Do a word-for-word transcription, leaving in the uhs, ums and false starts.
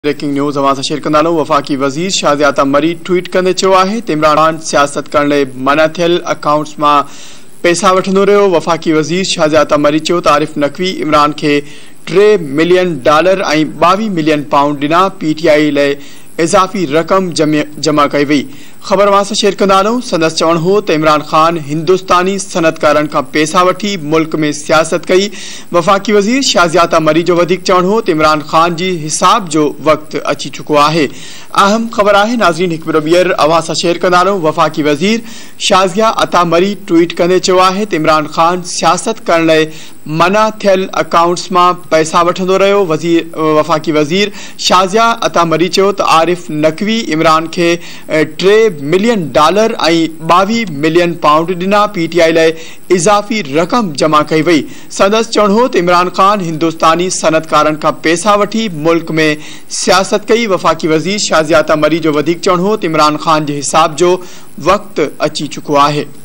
Breaking news अवां सां share कंदा आहियूं। वफ़ाक़ी वज़ीर शाज़िया मरी ट्वीट कंदे चयो आहे त इमरान ख़ान सियासत करण लाइ मना थियल अकाउंट्स मां पैसा वठंदो रहियो। वफ़ाक़ी वज़ीर शाज़िया मरी चयो त आरिफ नक़वी इमरान खे टे मिलियन डॉलर ऐं ॿावीह मिलियन पाउंड ॾिना। पीटीआई लाइ इज़ाफ़ी रक़म जमा कई वई। ख़बर अवां सां शेयर कंदा आहियूं। संदसि चवणु हो त इमरान ख़ान हिंदुस्तानी सनतकारनि खां पैसा वठी मुल्क में सियासत कई। वफ़ाक़ी वज़ीर शाज़िया मरी जो वधीक चवणु हो त इमरान ख़ान जी हिसाब जो वक़्तु अची चुको आहे। अहम ख़बर आहे नाज़रीन, हिकु भेरो ॿीहर अवां सां शेयर कंदा आहियूं। वफ़ाक़ी वज़ीर शाज़िया मरी ट्वीट कंदे चयो आहे त इमरान ख़ान सियासत करण लाइ मना थियल अकाउंट्स मां पैसा वठंदो रहियो। वज़ीर वफ़ाक़ी वज़ीर शाज़िया मरी चयो त आरिफ नक़वी इमरान खे टे मिलियन डॉलर ऐं ॿावीह मिलियन पाउंड ॾिना। पीटीआई लाइ इज़ाफ़ी रक़म जमा कई वई। संदसि चवणु हो त इमरान ख़ान हिंदुस्तानी सनतकारनि खां पैसा वठी मुल्क में सियासत कई। वफ़ाक़ी वज़ीर शाज़िया मरी जो वधीक चवणु हो त इमरान ख़ान जे हिसाब जो वक़्तु अची चुको आहे।